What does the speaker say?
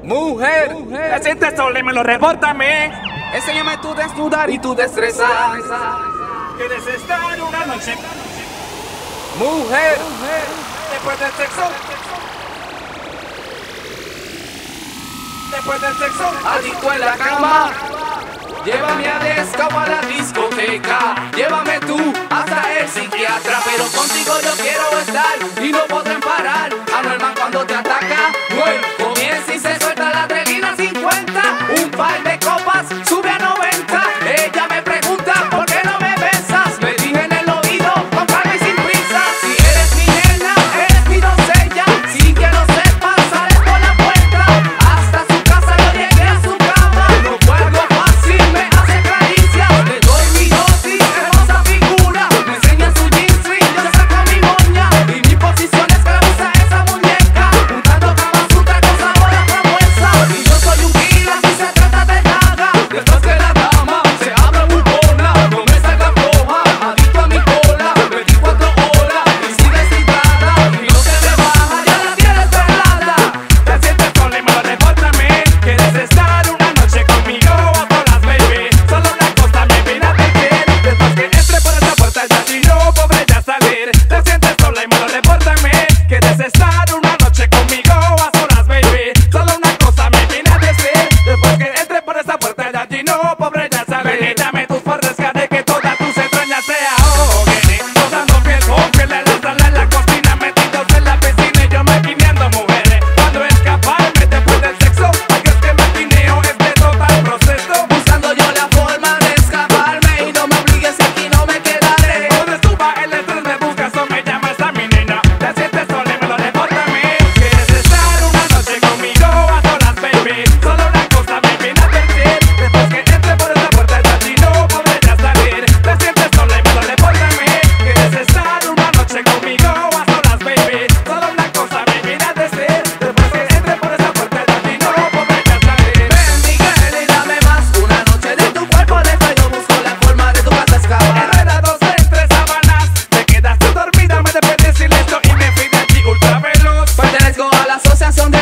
Mujer, ¿te sientes sola y me lo repórtame? enséñame tu desnudar y tu destreza. ¿Quieres estar una noche? Mujer, Después del sexo. Después del sexo. adicto en la cama. Llévame a descabo a la discoteca. Llévame tú hasta el psiquiatra. Pero contigo yo quiero estar y no podrán parar. Anormal cuando te ataca. Bueno, comienza y se suelta la adrenalina 50. Un par de copas sube a 90. Ella me pregunta por qué no me besas. Me dije en el oído con calma y sin prisa. Si eres mi nena, eres mi doncella. Sin que lo sepas, sales por la puerta. Hasta su casa yo llegué a su cama. No puedo fácil, me hace caricias. Le doy mi dosis, hermosa figura. Me enseña su jeans string, yo le saco mi moña. Y mi posición es que la usa esa muñeca. Juntando Kama Sutra con sabor a frambuesa. Y yo soy un killer, si se trata de daga. Después que la dama se abra bucona, no me salga floja, adicto a mi cola. 24 horas y sigue excitada. Y no se me baja, ya la tienes pelada. ¿Te sientes sola y me lo repórtame? ¿Quieres estar una noche conmigo a solas, baby? Solo una cosa me viene a decir. Después que entre por esa puerta ya si no podré ya salir. ¿Te sientes sola y me lo repórtame? ¿Quieres estar una noche conmigo a solas, baby? Solo una cosa me viene a decir. Después que entre por esa puerta ya si no podré ya salir. Y dame tus fuerzas que haré que todas tus entrañas se ahoguen. Rodando piel con piel en la sala, en la cocina, metidos en la piscina y yo maquineando mujeres. Cuando escaparme después del sexo, porque es que maquineo es de total proceso. Buscando yo la forma de escaparme y no me obligues que aquí no me quedaré. Donde suba el estrés me buscas o me llamas a mi nena. Te sientes sola y me lo repórtame. ¿Quieres estar una noche conmigo a solas, baby? Solo una cosa me viene a decir. Después que entre por esa puerta ya si no podré ya salir. Te sientes sola y me lo repórtame. ¿Quieres estar una noche conmigo a solas, baby? Solo una cosa me viene a decir. Después que entre por esa puerta ya si no podré ya salir. Ven, Miguel, y dame más. Una noche de tu cuerpo deja yo busco la forma de tu casa escapar. Enredados entre sábanas, te quedaste dormida, me despedí sin esto y me fui de allí ultra veloz. Pertenezco a la asociación de